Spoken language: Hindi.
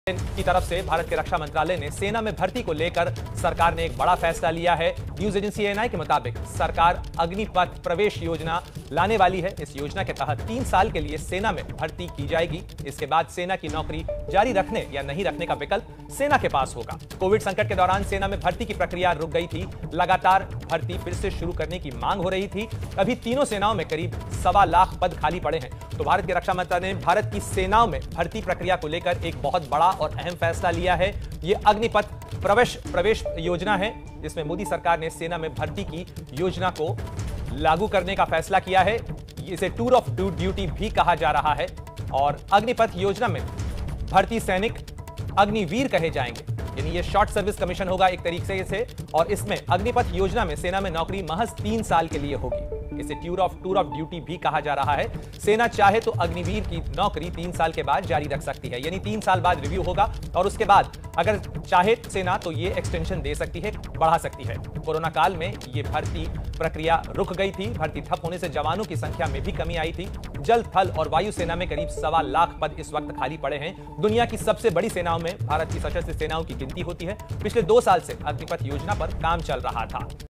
की तरफ से भारत के रक्षा मंत्रालय ने सेना में भर्ती को लेकर सरकार ने एक बड़ा फैसला लिया है। न्यूज एजेंसी एएनआई के मुताबिक सरकार अग्निपथ प्रवेश योजना लाने वाली है। इस योजना के तहत 3 साल के लिए सेना में भर्ती की जाएगी। इसके बाद सेना की नौकरी जारी रखने या नहीं रखने का विकल्प सेना के पास होगा। कोविड संकट के दौरान सेना में भर्ती की प्रक्रिया रुक गई थी। लगातार भर्ती फिर से शुरू करने की मांग हो रही थी। अभी तीनों सेनाओं में करीब 1.25 लाख पद खाली पड़े हैं। तो भारत के रक्षा मंत्रालय ने भारत की सेनाओं में भर्ती प्रक्रिया को लेकर एक बहुत बड़ा और अहम फैसला लिया है। यह अग्निपथ प्रवेश योजना है, जिसमें मोदी सरकार ने सेना में भर्ती की योजना को लागू करने का फैसला किया है। इसे टूर ऑफ ड्यूटी भी कहा जा रहा है। और अग्निपथ योजना में भर्ती सैनिक अग्निवीर कहे जाएंगे, यानी ये शॉर्ट सर्विस कमीशन होगा एक तरीके से। और इसमें अग्निपथ योजना में सेना में नौकरी महज 3 साल के लिए होगी। इसे टूर ऑफ ड्यूटी भी कहा जा रहा है। सेना चाहे तो अग्निवीर की नौकरी 3 साल के बाद जारी रख सकती है, यानी 3 साल बाद रिव्यू होगा और उसके बाद अगर चाहे सेना तो ये एक्सटेंशन दे सकती है, बढ़ा सकती है। कोरोना काल में ये भर्ती प्रक्रिया रुक गई थी। भर्ती ठप होने से जवानों की संख्या में भी कमी आई थी। जल, थल और वायु सेना में करीब 1.25 लाख पद इस वक्त खाली पड़े हैं। दुनिया की सबसे बड़ी सेनाओं में भारत की सशस्त्र सेनाओं की गिनती होती है। पिछले 2 साल से अग्निपथ योजना पर काम चल रहा था।